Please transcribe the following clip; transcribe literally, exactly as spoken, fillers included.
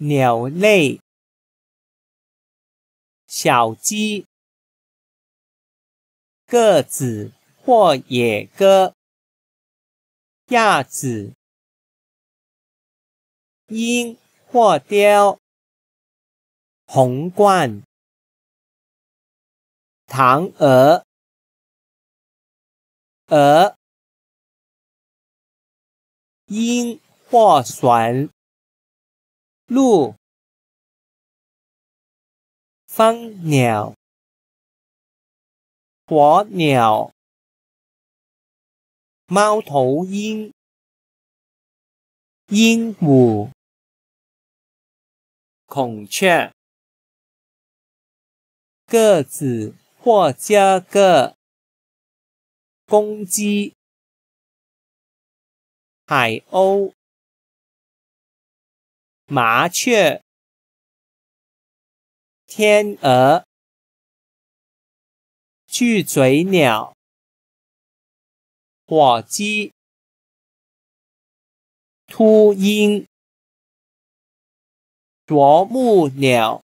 鸟类，小鸡，鸽子或野鸽，鸭子，鹰或雕，红鹳，唐鹅，鹅，鹰或鹇，鹭，蜂鸟，鸵鸟，猫头鹰，鹦鹉，孔雀，鸽子或家鸽，公鸡，海鸥，麻雀，天鹅，巨嘴鸟，火鸡，秃鹰，啄木鸟，